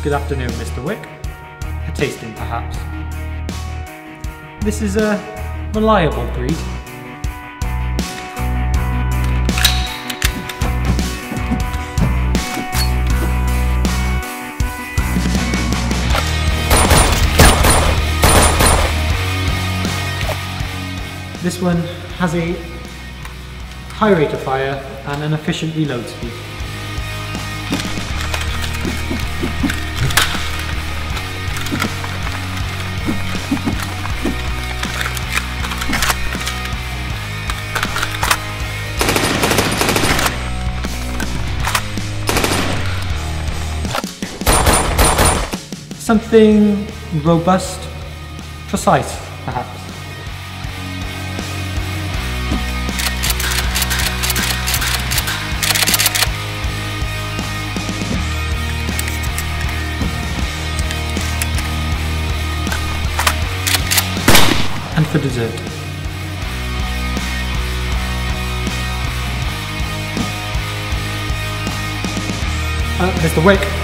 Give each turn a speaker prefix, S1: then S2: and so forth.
S1: Good afternoon, Mr. Wick. A tasting, perhaps. This is a reliable breed. This one has a high rate of fire and an efficient reload speed. Something robust, precise, perhaps. And for dessert. Mr. Wick,